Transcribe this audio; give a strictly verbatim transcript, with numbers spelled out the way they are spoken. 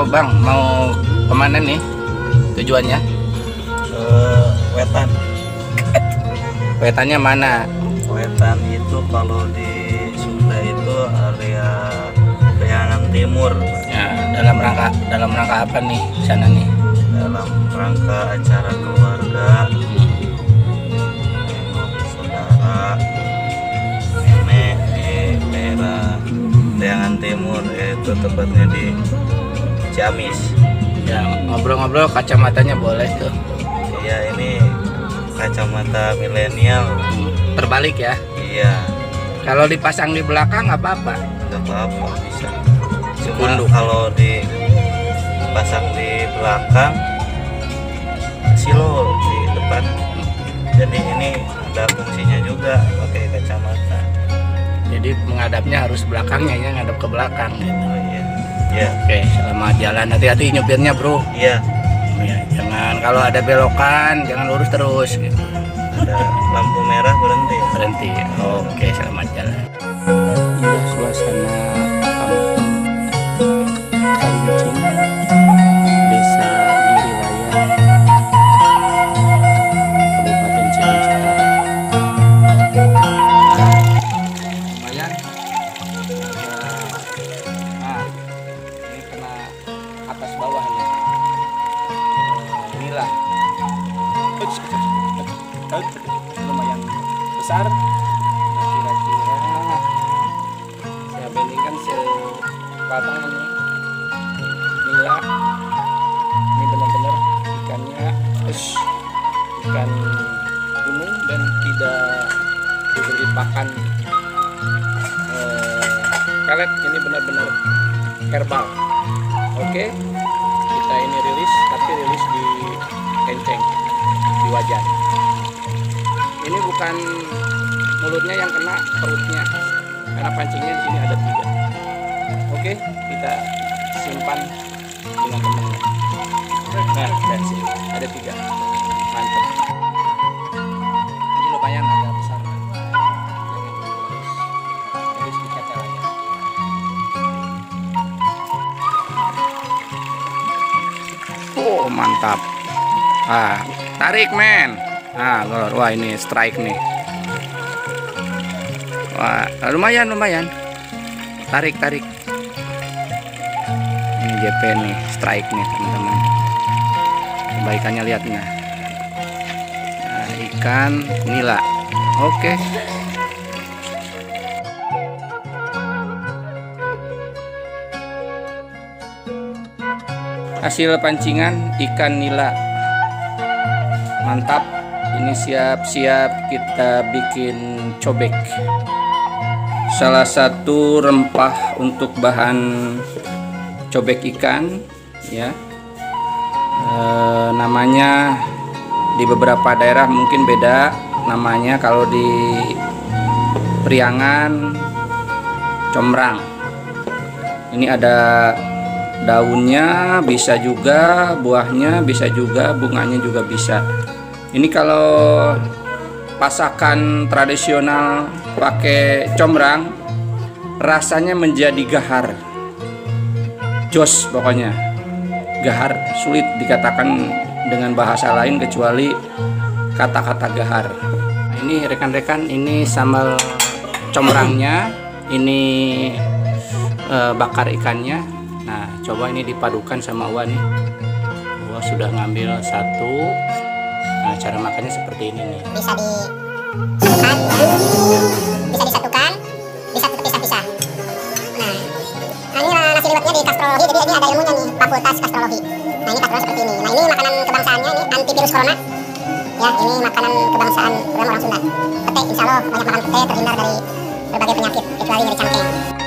Bang, mau kemana nih tujuannya? Uh, wetan. Wetannya mana? Wetan itu kalau di Sunda itu area Priangan Timur. Ya, dalam rangka dalam rangka apa nih sana nih? Dalam rangka acara keluarga, nengok saudara, nenek di daerah Priangan Timur, yaitu tepatnya di Ciamis. Ya, ngobrol-ngobrol kacamatanya boleh tuh. Iya, ini kacamata milenial. Terbalik ya? Iya. Kalau dipasang di belakang nggak apa-apa? Nggak apa-apa, bisa. Cuma Sekunduk. kalau dipasang di belakang, silo di depan. Jadi ini ada fungsinya juga pakai kacamata. Jadi menghadapnya harus belakangnya ya, ngadap ke belakang gitu. Oh iya. Iya. Oke, selamat jalan. Hati-hati nyupirnya, Bro. Iya. Ya, jangan kalau ada belokan jangan lurus terus gitu. Ada lampu merah berhenti. Berhenti. Oke, selamat jalan. Indah suasana kampung Kalincing, Desa Giriraya, Kabupaten Ciamis Utara. Lumayan. Nah, ini kena atas bawah nih. Inilah. Lumayan besar. Nah, kira-kira saya bandingkan sebatang ini. Nila. Ini benar-benar ikannya es, ikan gunung dan tidak diberi pakan eh, pelet. Ini benar-benar herbal. Oke, kita ini rilis, tapi rilis di kenceng, di wajan. Ini bukan mulutnya yang kena, perutnya, karena pancingnya di sini ada tiga. Oke, kita simpan dengan temannya. Nah, dan sini ada tiga, mantap. Ini lumayan agak besar. Jadi sedikit aja. Oh, mantap. Ah, tarik men. Ah, wah ini strike nih. Wah, lumayan lumayan. Tarik tarik. Ini J P nih, strike nih teman-teman. Kebaikannya lihat nah. Nah, ikan nila. Oke. Hasil pancingan ikan nila. Mantap. Ini siap-siap kita bikin cobek. Salah satu rempah untuk bahan cobek ikan ya. E, namanya di beberapa daerah mungkin beda namanya. Kalau di Priangan combrang. Ini ada daunnya, bisa juga buahnya, bisa juga bunganya juga bisa. Ini kalau pasakan tradisional pakai combrang rasanya menjadi gahar, jos pokoknya gahar, sulit dikatakan dengan bahasa lain kecuali kata-kata gahar. Nah, ini rekan-rekan, ini sambal combrangnya, ini eh, bakar ikannya. Nah, coba ini dipadukan sama Uwa nih. Uwa sudah ngambil satu. Nah, cara makannya seperti ini nih. Bisa disatukan, ya. Bisa disatukan, bisa terpisah-pisah. Nah, nah ini nasi liwetnya di kastrologi, jadi ini ada ilmunya nih, fakultas kastrologi. Nah, ini kastrologi seperti ini. Nah, ini makanan kebangsaannya, ini antivirus corona. Ya, ini makanan kebangsaan orang Sunda. Pete, insya Allah banyak makan pete terhindar dari berbagai penyakit, kecuali dari cangkeng.